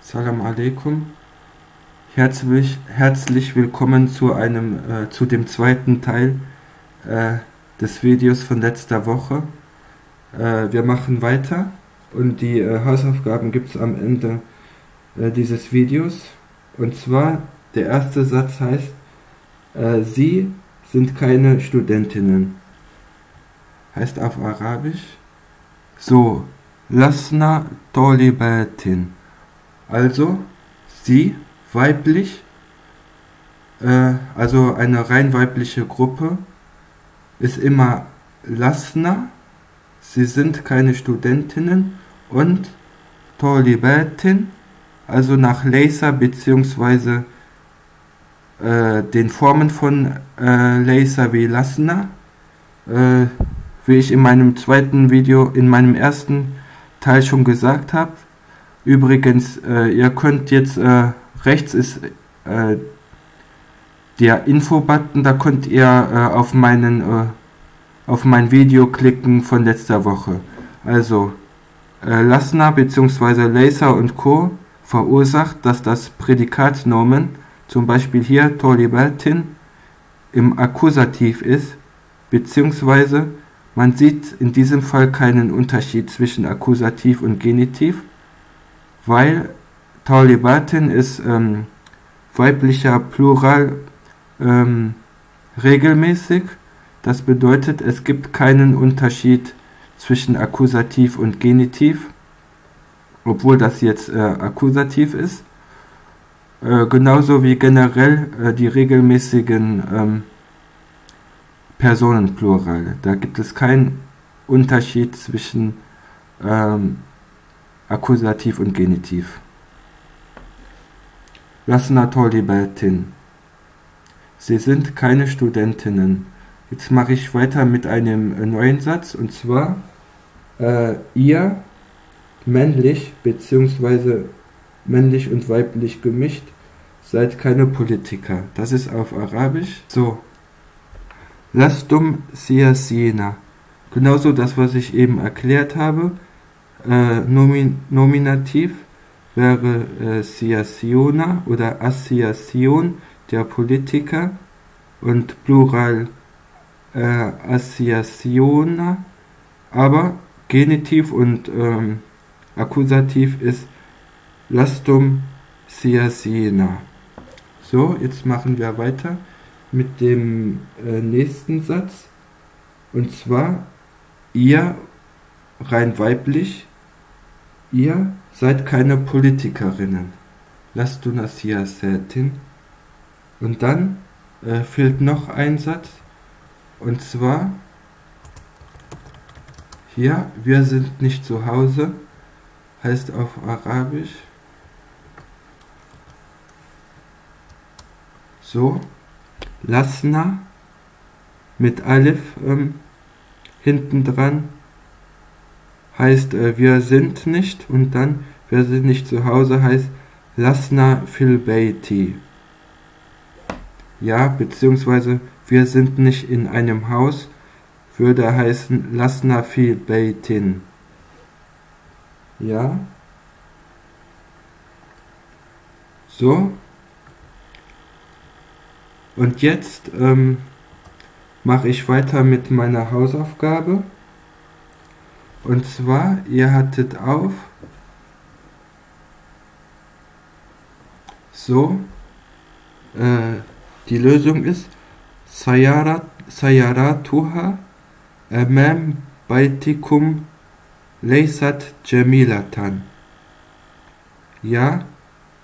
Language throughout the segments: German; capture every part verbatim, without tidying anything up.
Salam alaikum. Herzlich, herzlich willkommen zu einem äh, zu dem zweiten Teil äh, des Videos von letzter Woche. Äh, wir machen weiter und die äh, Hausaufgaben gibt es am Ende äh, dieses Videos. Und zwar der erste Satz heißt: äh, Sie sind keine Studentinnen. Heißt auf Arabisch so: Lasna talibatin. Also sie, weiblich, äh, also eine rein weibliche Gruppe, ist immer Lasna, sie sind keine Studentinnen, und Talibatin, also nach Laysa bzw. Äh, den Formen von äh, Laysa wie Lasna, äh, wie ich in meinem zweiten Video, in meinem ersten Teil schon gesagt habe. Übrigens, äh, ihr könnt jetzt, äh, rechts ist äh, der Info-Button, da könnt ihr äh, auf, meinen, äh, auf mein Video klicken von letzter Woche. Also, äh, Lasna bzw. Laysa und Co. verursacht, dass das Prädikatsnomen, zum Beispiel hier Talibatin, im Akkusativ ist, beziehungsweise man sieht in diesem Fall keinen Unterschied zwischen Akkusativ und Genitiv, weil Talibatin ist ähm, weiblicher Plural ähm, regelmäßig. Das bedeutet, es gibt keinen Unterschied zwischen Akkusativ und Genitiv, obwohl das jetzt äh, Akkusativ ist. Äh, genauso wie generell äh, die regelmäßigen ähm, Personenplurale. Da gibt es keinen Unterschied zwischen ähm, Akkusativ und Genitiv. Lasna talibatin. Sie sind keine Studentinnen. Jetzt mache ich weiter mit einem äh, neuen Satz, und zwar äh, ihr, männlich bzw. männlich und weiblich gemischt, seid keine Politiker. Das ist auf Arabisch so: Lastum siyasina. Genauso das, was ich eben erklärt habe. Äh, Nomin Nominativ wäre äh, Siyasiona oder Assiyation, der Politiker, und Plural äh, Assiyasiona, aber Genitiv und ähm, Akkusativ ist Lastum siyasina. So, jetzt machen wir weiter mit dem äh, nächsten Satz, und zwar ihr, rein weiblich, ihr seid keine Politikerinnen. Lastuna siyasatin. Und dann äh, fehlt noch ein Satz, und zwar hier: Wir sind nicht zu Hause, heißt auf Arabisch so: Lasna mit Alif ähm, hinten dran, heißt äh, wir sind nicht, und dann wir sind nicht zu Hause heißt Lasna fil bayti. Ja, beziehungsweise wir sind nicht in einem Haus, würde heißen Lasna fil baytin. Ja. So. Und jetzt ähm, mache ich weiter mit meiner Hausaufgabe. Und zwar, ihr hattet auf so, äh, die Lösung ist Sayarat, Sayaratuha amam baitikum laysat jamilatan. Ja,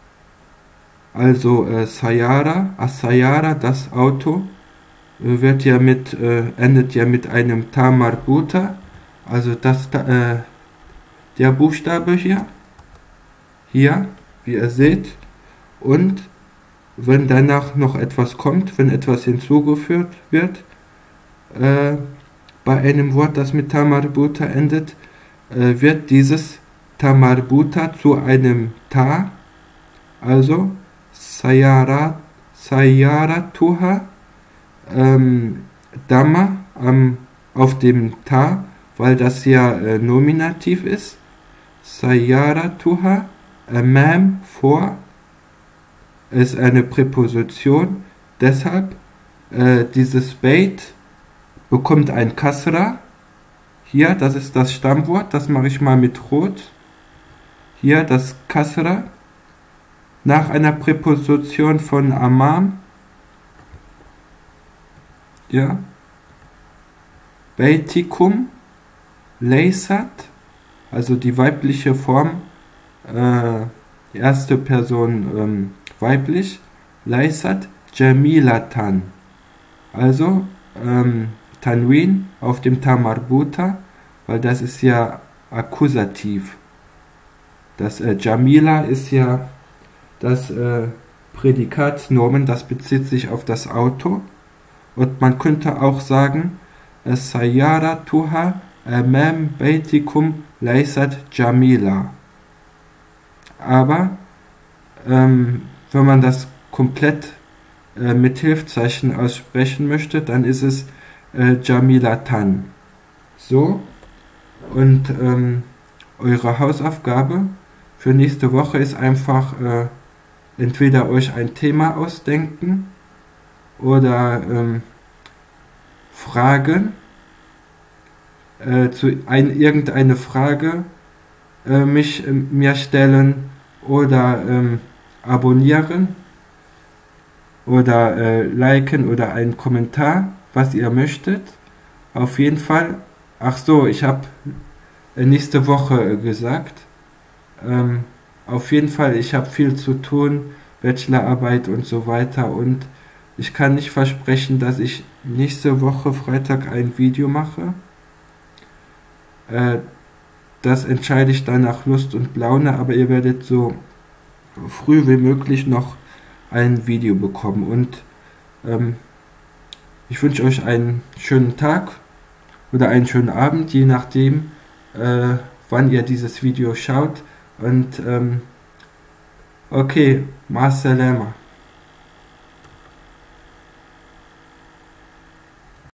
also äh, Sayara, As-Sayara, das Auto, äh, wird ja mit, äh, endet ja mit einem Ta marbuta, also das, äh, der Buchstabe hier, hier, wie ihr seht, und wenn danach noch etwas kommt, wenn etwas hinzugefügt wird, äh, bei einem Wort, das mit Ta marbuta endet, äh, wird dieses Ta marbuta zu einem Ta, also Sayarat, Sayaratuha, ähm, Dama ähm, auf dem Ta, weil das ja äh, Nominativ ist. Sayaratuha Amam vor ist eine Präposition, deshalb äh, dieses Beit bekommt ein Kasra. Hier, das ist das Stammwort, das mache ich mal mit Rot. Hier das Kasra. Nach einer Präposition von Amam. Ja. Beitikum. Leysat. Also die weibliche Form. Äh, erste Person ähm, weiblich. Leysat. Jamilatan. Also ähm, Tanwin auf dem Ta marbuta, weil das ist ja Akkusativ. Das äh, Jamila ist ja das äh, Prädikatsnomen, das bezieht sich auf das Auto. Und man könnte auch sagen, Sayyaratuha amam baitikum laysat jamila. Aber ähm, wenn man das komplett äh, mit Hilfzeichen aussprechen möchte, dann ist es äh, Jamilatan. So, und ähm, eure Hausaufgabe für nächste Woche ist einfach äh, entweder euch ein Thema ausdenken oder ähm, Fragen, äh, zu ein, irgendeine Frage äh, mich, äh, mir stellen oder ähm, abonnieren oder äh, liken oder einen Kommentar, was ihr möchtet. Auf jeden Fall, ach so, ich habe äh, nächste Woche äh, gesagt, ähm, auf jeden Fall, ich habe viel zu tun, Bachelorarbeit und so weiter, und ich kann nicht versprechen, dass ich nächste Woche Freitag ein Video mache. Äh, das entscheide ich dann nach Lust und Laune, aber ihr werdet so früh wie möglich noch ein Video bekommen. Und ähm, ich wünsche euch einen schönen Tag oder einen schönen Abend, je nachdem, äh, wann ihr dieses Video schaut. Und ähm, okay, ma salama.